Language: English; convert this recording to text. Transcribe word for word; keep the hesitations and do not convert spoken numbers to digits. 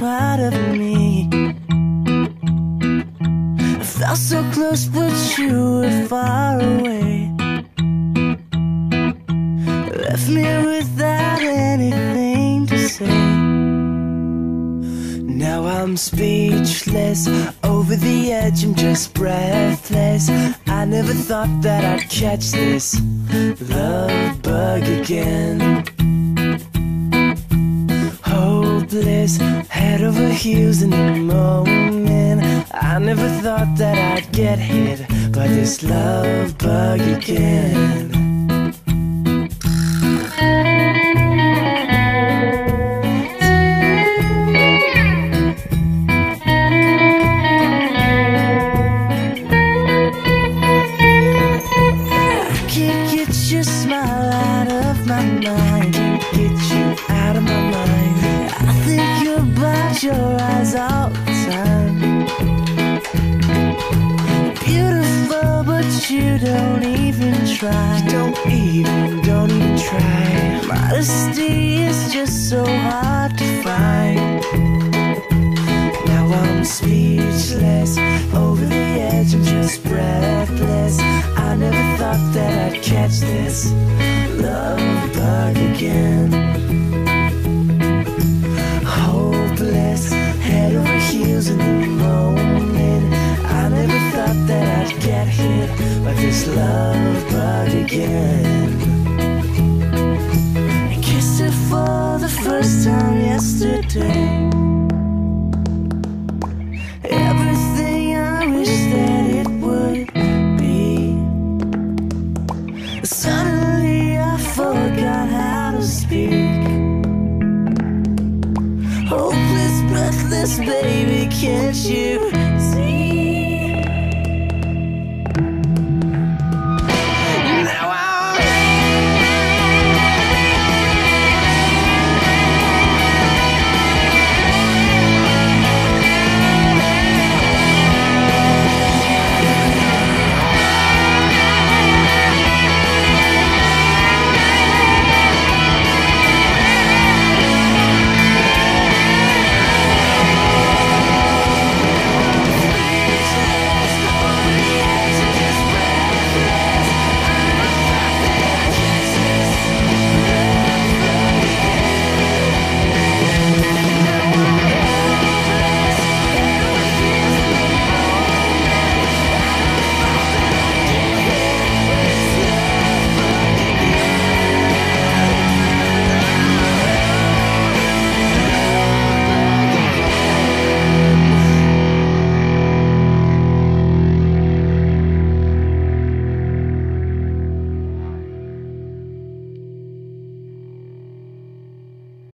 part of me. I felt so close but you were far away. Left me without anything to say. Now I'm speechless, over the edge, I'm just breathless. I never thought that I'd catch this love bug again. Hopeless, head over heels in the moment. I never thought that I'd get hit by this love bug again. Your smile out of my mind, get you out of my mind. I think about your eyes all the time. Beautiful, but you don't even try. You don't even, don't even try. Modesty is just so hard to find. Now I'm speechless, over the edge, I'm just breathless. I never thought that I'd catch this love bug again. Hopeless, head over heels in the moment. I never thought that I'd get hit by this love bug again. I kissed her for the first time yesterday. Everything I wish that it would be. Suddenly I forgot how to speak. Hopeless, breathless, baby, can't you